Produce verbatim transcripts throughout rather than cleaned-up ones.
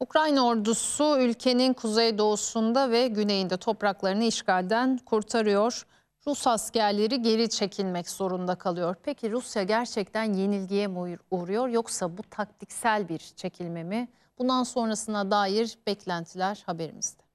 Ukrayna ordusu ülkenin kuzeydoğusunda ve güneyinde topraklarını işgalden kurtarıyor. Rus askerleri geri çekilmek zorunda kalıyor. Peki Rusya gerçekten yenilgiye mi uğruyor yoksa bu taktiksel bir çekilme mi? Bundan sonrasına dair beklentiler haberimizde.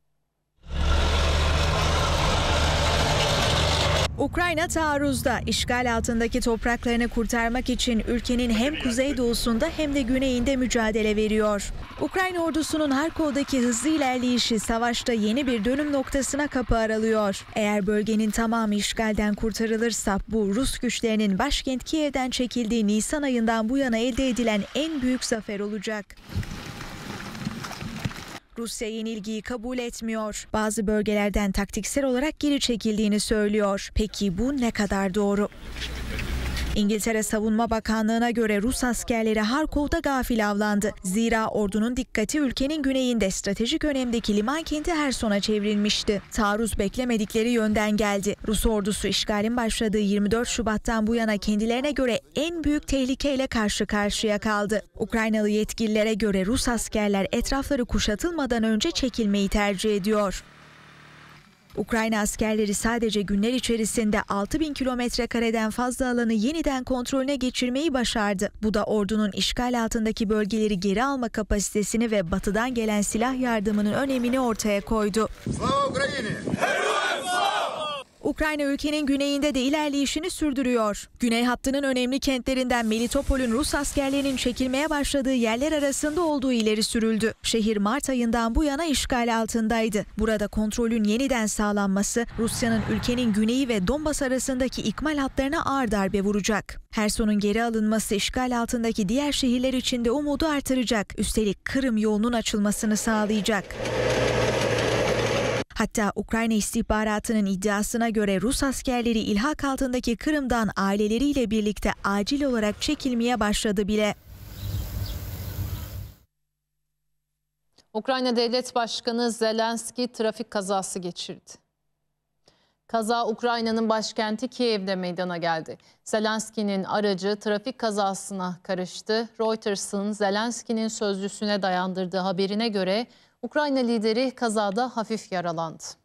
Ukrayna taarruzda işgal altındaki topraklarını kurtarmak için ülkenin hem kuzeydoğusunda hem de güneyinde mücadele veriyor. Ukrayna ordusunun Harkov'daki hızlı ilerleyişi savaşta yeni bir dönüm noktasına kapı aralıyor. Eğer bölgenin tamamı işgalden kurtarılırsa bu Rus güçlerinin başkent Kiev'den çekildiği Nisan ayından bu yana elde edilen en büyük zafer olacak. Rusya yenilgiyi kabul etmiyor. Bazı bölgelerden taktiksel olarak geri çekildiğini söylüyor. Peki bu ne kadar doğru? İngiltere Savunma Bakanlığı'na göre Rus askerleri Harkov'da gafil avlandı. Zira ordunun dikkati ülkenin güneyinde stratejik önemdeki liman kenti Herson'a çevrilmişti. Taarruz beklemedikleri yönden geldi. Rus ordusu işgalin başladığı yirmi dört Şubat'tan bu yana kendilerine göre en büyük tehlikeyle karşı karşıya kaldı. Ukraynalı yetkililere göre Rus askerler etrafları kuşatılmadan önce çekilmeyi tercih ediyor. Ukrayna askerleri sadece günler içerisinde altı bin kilometre kareden fazla alanı yeniden kontrolüne geçirmeyi başardı. Bu da ordunun işgal altındaki bölgeleri geri alma kapasitesini ve batıdan gelen silah yardımının önemini ortaya koydu. Slava Ukrayna! Ukrayna ülkenin güneyinde de ilerleyişini sürdürüyor. Güney hattının önemli kentlerinden Melitopol'ün Rus askerlerinin çekilmeye başladığı yerler arasında olduğu ileri sürüldü. Şehir Mart ayından bu yana işgal altındaydı. Burada kontrolün yeniden sağlanması Rusya'nın ülkenin güneyi ve Donbas arasındaki ikmal hatlarına ağır darbe vuracak. Herson'un geri alınması işgal altındaki diğer şehirler için de umudu artıracak. Üstelik Kırım yolunun açılmasını sağlayacak. Hatta Ukrayna istihbaratının iddiasına göre Rus askerleri ilhak altındaki Kırım'dan aileleriyle birlikte acil olarak çekilmeye başladı bile. Ukrayna Devlet Başkanı Zelenski trafik kazası geçirdi. Kaza Ukrayna'nın başkenti Kiev'de meydana geldi. Zelenski'nin aracı trafik kazasına karıştı. Reuters'ın Zelenski'nin sözcüsüne dayandırdığı haberine göre Ukrayna lideri kazada hafif yaralandı.